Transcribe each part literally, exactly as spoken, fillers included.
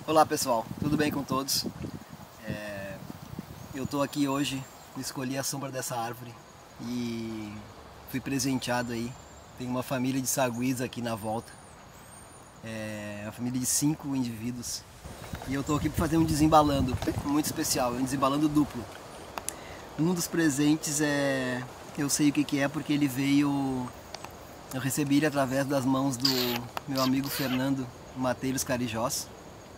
Olá pessoal, tudo bem com todos? É, eu estou aqui hoje, escolhi a sombra dessa árvore e fui presenteado aí. Tem uma família de saguis aqui na volta, é uma família de cinco indivíduos. E eu estou aqui para fazer um desembalando muito especial, um desembalando duplo. Um dos presentes é, eu sei o que, que é porque ele veio, eu recebi ele através das mãos do meu amigo Fernando Mateiros Carijós.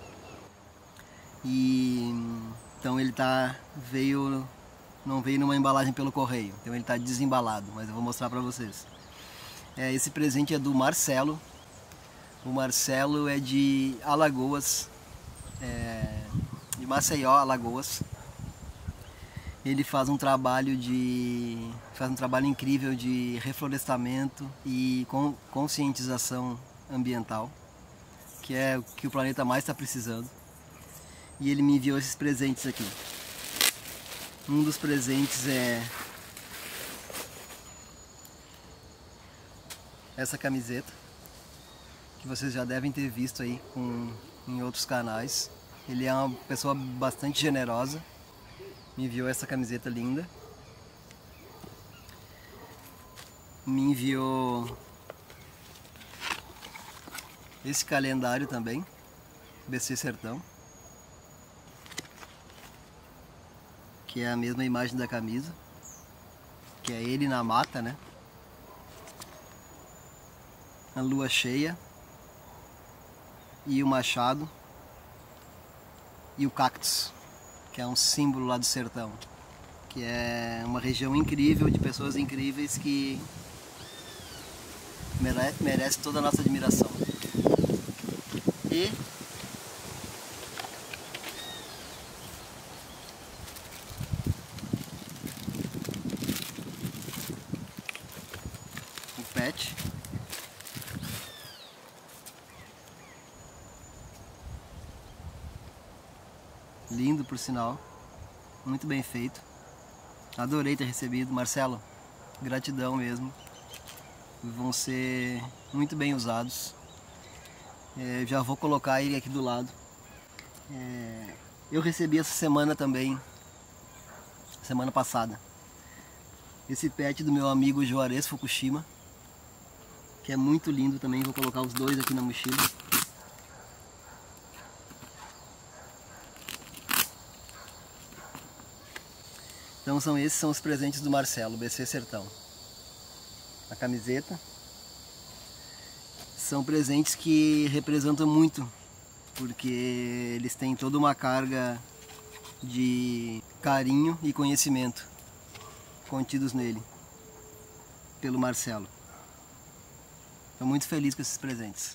E então ele tá veio não veio numa embalagem pelo correio, então ele está desembalado, mas eu vou mostrar para vocês. É, esse presente é do Marcelo. O Marcelo é de Alagoas, é, de Maceió, Alagoas. Ele faz um trabalho de faz um trabalho incrível de reflorestamento e conscientização ambiental, que é o que o planeta mais está precisando. E ele me enviou esses presentes aqui. Um dos presentes é essa camiseta, que vocês já devem ter visto aí com, em outros canais. Ele é uma pessoa bastante generosa, me enviou essa camiseta linda. Me enviou esse calendário também, B C Sertão, que é a mesma imagem da camisa, que é ele na mata, né? A lua cheia e o machado e o cactus, que é um símbolo lá do sertão, que é uma região incrível de pessoas incríveis que merece, merece toda a nossa admiração. E pet, lindo por sinal, muito bem feito, adorei ter recebido. Marcelo, gratidão mesmo, vão ser muito bem usados. É, já vou colocar ele aqui do lado. É, eu recebi essa semana também, semana passada, esse pet do meu amigo Juarez Fukushima, que é muito lindo também. Vou colocar os dois aqui na mochila. Então são esses são os presentes do Marcelo, B C Sertão. A camiseta. São presentes que representam muito, porque eles têm toda uma carga de carinho e conhecimento contidos nele, pelo Marcelo. Estou muito feliz com esses presentes.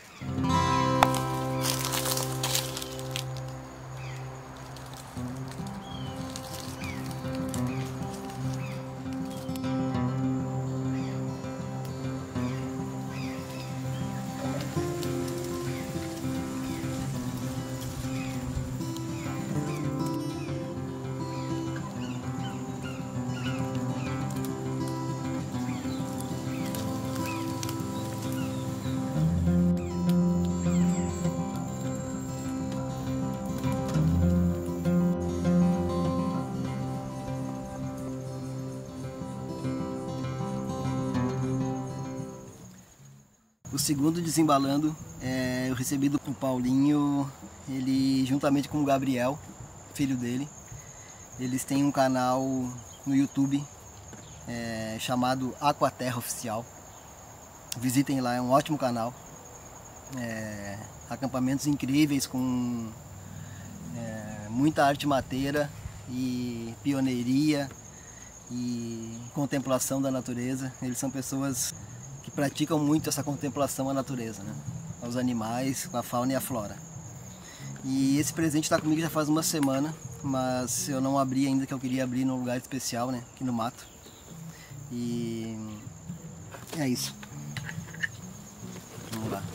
O segundo desembalando, é, eu recebi do Paulinho, ele juntamente com o Gabriel, filho dele. Eles têm um canal no YouTube é, chamado Aquaterra Oficial. Visitem lá, é um ótimo canal. É, acampamentos incríveis com é, muita arte mateira e pioneiria e contemplação da natureza. Eles são pessoas que praticam muito essa contemplação à natureza, né? Aos animais, a fauna e a flora. E esse presente está comigo já faz uma semana, mas eu não abri ainda, que eu queria abrir num lugar especial, né? Aqui no mato. E é isso. Vamos lá.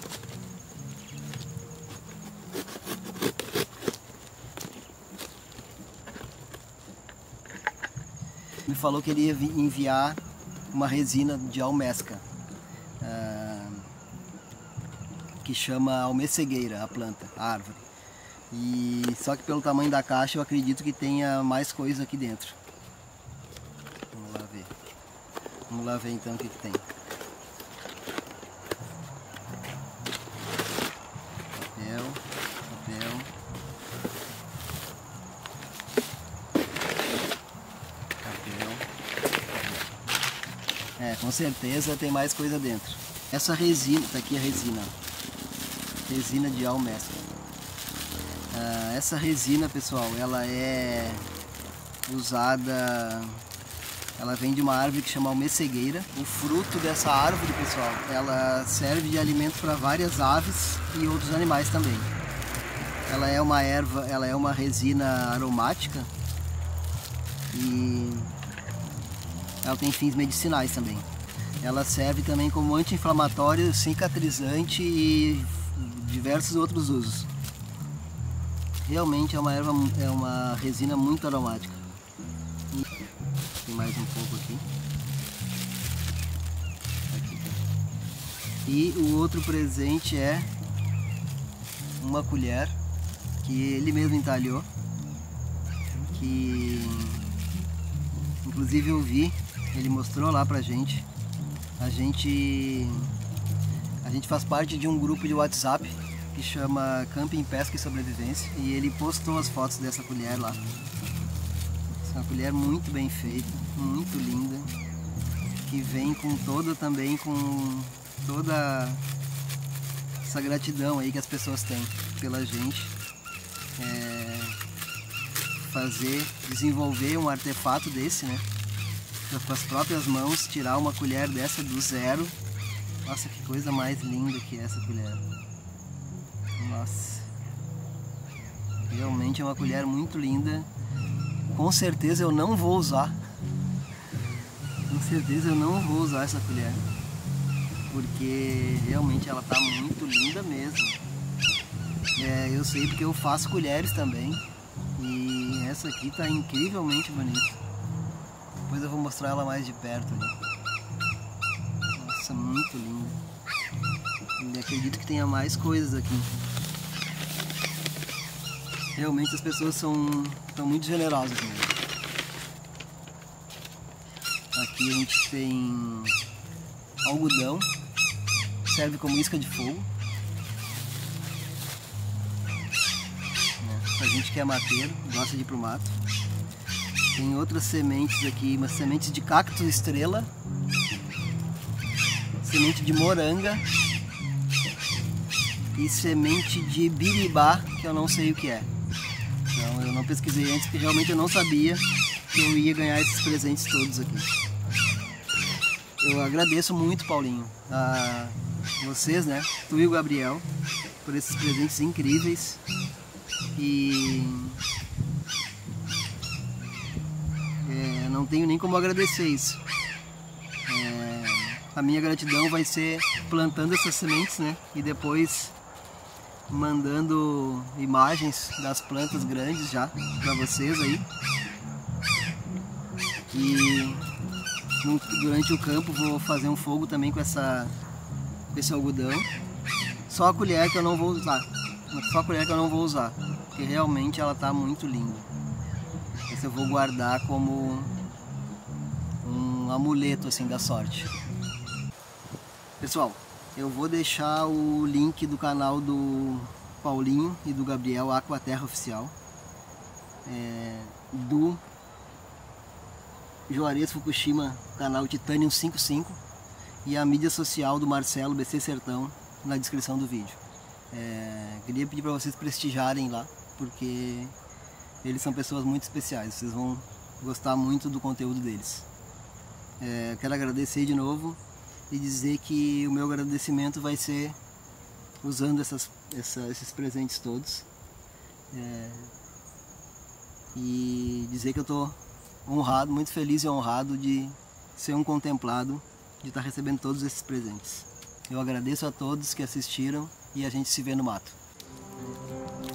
Me falou que ele ia enviar uma resina de almesca, que chama almecegueira, a planta, a árvore. E só que pelo tamanho da caixa eu acredito que tenha mais coisa aqui dentro. Vamos lá ver. Vamos lá ver então o que, que tem. Papel, papel. Papel. É, com certeza tem mais coisa dentro. Essa resina, tá aqui a resina. Resina de almestre. Ah, essa resina, pessoal, ela é usada, ela vem de uma árvore que chama almecegueira. O fruto dessa árvore, pessoal, ela serve de alimento para várias aves e outros animais também. Ela é uma erva, ela é uma resina aromática e ela tem fins medicinais também. Ela serve também como anti-inflamatório, cicatrizante e diversos outros usos. Realmente é uma erva, é uma resina muito aromática. Tem mais um pouco aqui. Aqui. E o outro presente é uma colher que ele mesmo entalhou, que inclusive eu vi, ele mostrou lá pra gente. A gente a gente faz parte de um grupo de WhatsApp que chama Camping, Pesca e Sobrevivência, e ele postou as fotos dessa colher lá. Essa é uma colher muito bem feita, muito linda, que vem com toda também com toda essa gratidão aí que as pessoas têm pela gente. É, fazer, desenvolver um artefato desse, né? Com as próprias mãos, tirar uma colher dessa do zero. Nossa, que coisa mais linda que é essa colher. Nossa, realmente é uma colher muito linda. Com certeza eu não vou usar. Com certeza eu não vou usar essa colher, porque realmente ela tá muito linda mesmo. É, eu sei porque eu faço colheres também. E essa aqui tá incrivelmente bonita. Depois eu vou mostrar ela mais de perto ali. Nossa, muito linda. E acredito que tenha mais coisas aqui. Realmente as pessoas são, são muito generosas mesmo. Aqui a gente tem algodão, serve como isca de fogo. Pra gente que é mateiro, gosta de ir pro mato. Tem outras sementes aqui, umas sementes de cacto estrela, semente de moranga e semente de biribá, que eu não sei o que é. Então eu não pesquisei antes, porque realmente eu não sabia que eu ia ganhar esses presentes todos aqui. Eu agradeço muito, Paulinho, a vocês, né, tu e o Gabriel, por esses presentes incríveis. E é, não tenho nem como agradecer isso. É, a minha gratidão vai ser plantando essas sementes, né, e depois mandando imagens das plantas grandes já para vocês aí. E no, durante o campo vou fazer um fogo também com essa com esse algodão. Só a colher que eu não vou usar. Só a colher que eu não vou usar, porque realmente ela tá muito linda. Esse eu vou guardar como um amuleto assim da sorte. Pessoal, eu vou deixar o link do canal do Paulinho e do Gabriel, Aquaterra Oficial, é, do Juarez Fukushima, canal Titanium cinquenta e cinco, e a mídia social do Marcelo B C Sertão na descrição do vídeo. É, queria pedir para vocês prestigiarem lá, porque eles são pessoas muito especiais, vocês vão gostar muito do conteúdo deles. É, quero agradecer de novo e dizer que o meu agradecimento vai ser usando essas, essa, esses presentes todos. É, e dizer que eu estou honrado, muito feliz e honrado de ser um contemplado, de estar recebendo todos esses presentes. Eu agradeço a todos que assistiram e a gente se vê no mato.